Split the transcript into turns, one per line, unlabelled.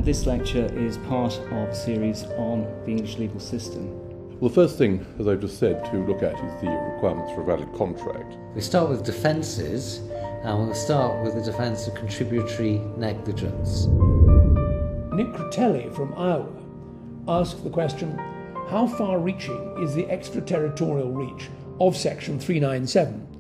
This lecture is part of a series on the English legal system.
Well, the first thing, as I've just said, to look at is the requirements for a valid contract.
We start with defences, and we'll start with the defence of contributory negligence.
Nick Critelli from Iowa asked the question, how far-reaching is the extraterritorial reach of Section 397